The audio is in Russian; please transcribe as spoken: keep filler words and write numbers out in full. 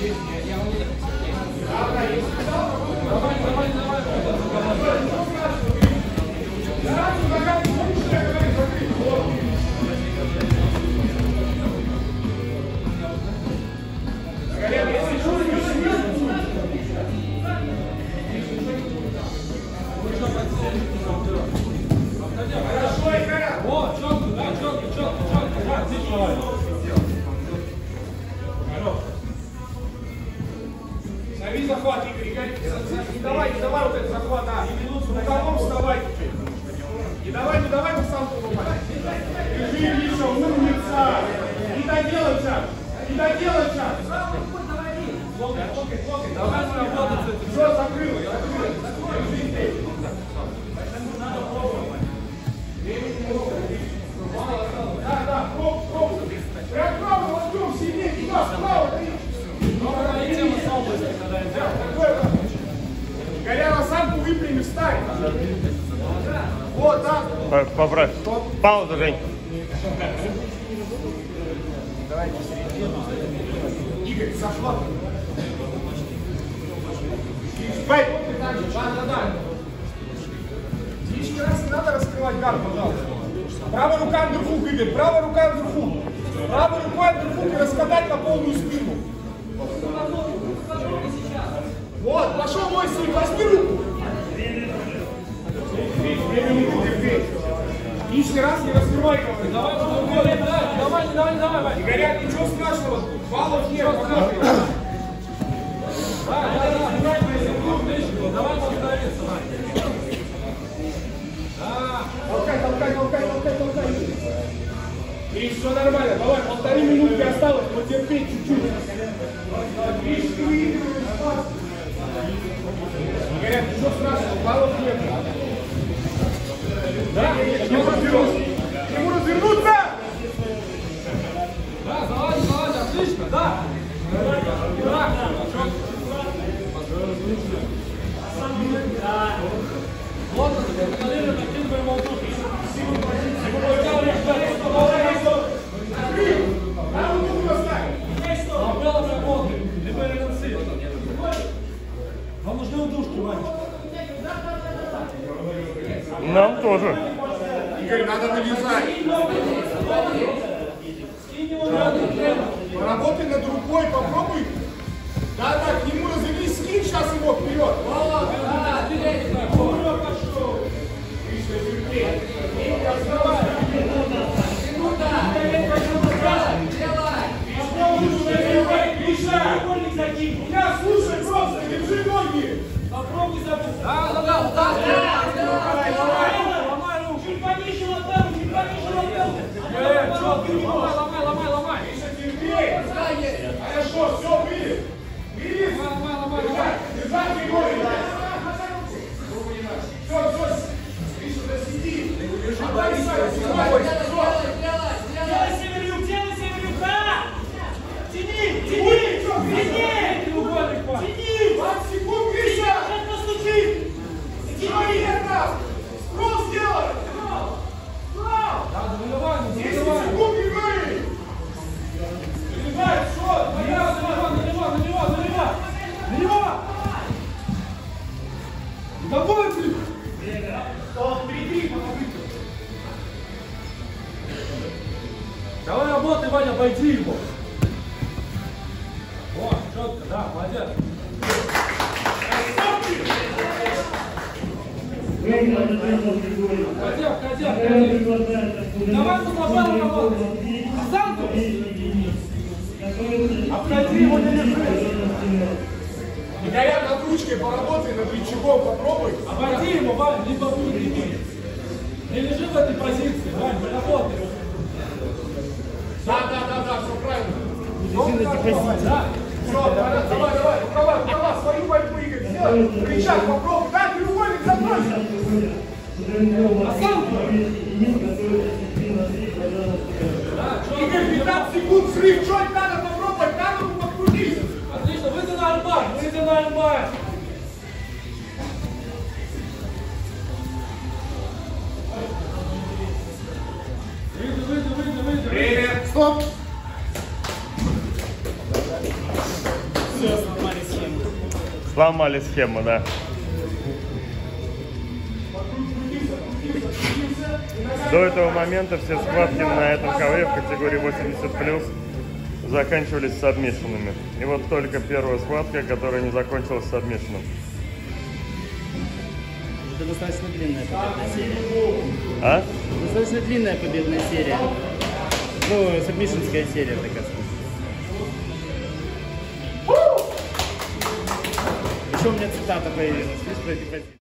Лови захват, Игорь, Игорь. Не давай, не давай вот этот захват, а. Рукавом вставай. Не давай, не давай, мы сам покупаем. Держи, Миша, умница. Не доделай сейчас. Не доделай сейчас. Локоть, локоть, локоть. Давай работать. Все, закрыл, закрыл. Держи здесь. Надо пробовать. Времени много. Да, да, пробуй, пробуй. Прям право, возьмем сильнее. Туда, справа, ты. Горя осанку выпрями, встань. Вот так. Поправь. Пауза, Жень. Давайте середину. Игорь, сошла. Фейк. Да, да, да. Лишний раз не надо раскрывать гард, пожалуйста. Правая рука вверху, Игорь. Правая рука вверху. Правой рукой вверху и раскатать на полную спину. Вот, пошел мой сын, возьми руку. Лишний раз не раскрывай, говорю. Давай, давай, давай, давай, давай. Не горят, ничего страшного. Баллов нет, показывай. Да, да, да, давай повториться. Да. Толкай, толкай, толкай, толкай, толкай. И все нормально, давай, полторы минутки осталось, потерпеть чуть-чуть. Видишь, ты выигрываешь. Говорят, ничего страшного, баллов нет. Да, ему развернуться. Ему развернуться! Да, залазь, залазь, отлично, да. Да, да. Вот он, контролирует один боевой дух. Вам нужны удушки, мальчик. Нам тоже. Игорь, надо навязать. Поработай над рукой, попробуй. Да, да, к нему развернись, скинь сейчас его вперед. Пошел. Миша, терпеть. Я слушай, просто держи ноги. Попробуй забыть. Да, да, да, да. Ломай руку. Чуть пониже лопату, чуть пониже лопату. Ломай, ломай, ломай, ломай. Миша, терпи. Хорошо, все, вылез. Вылез. Ломай, ломай, ломай. Держать Григорий. Все, все. Миша, засиди. Отдай, Саша, делай северюк, делай северюк, да. Тяни, тяни. Тяни. Тяни. двадцать секунд, Миша. Сейчас постучи. Тяни. Скролл сделай. десять секунд, Григорий. Перебивай, что? На него, на него, на него, на него. На него. Давай, блин. Стоп, впереди, помоги. Давай работай, Ваня, обойди его. О, четко, да, молодец. Входя, входя, входя. Давай тут лопату работай. Осанку. Обходи его, не держи. Не горят над ручкой, поработай, над плечевом попробуй. Обойди его, Вань, либо не Не лежи в этой позиции, Вань, поработай. Да, да, да, да, все правильно. Да. Все, давай, давай, давай, рукава, рукава, свою борьбу, Игорь, сделай. Кричать, попробуй. Да, треугольник забросил. Осанку. Игорь, пятнадцать секунд, срыв, что надо попробовать, надо ему подкрутить. Отлично, выйди на альбай, выйди на альбай. Выйди, выйди, выйди, выйди. Время. Стоп. все, сломали схему. Сломали схему, да. До этого момента все схватки на этом ковре в категории восемьдесят плюс заканчивались сабмишенами. И вот только первая схватка, которая не закончилась сабмишеном. Это достаточно длинная победная серия. А? Достаточно длинная победная серия. Ну, сабмишенская серия, так сказать. Еще у меня цитата появилась.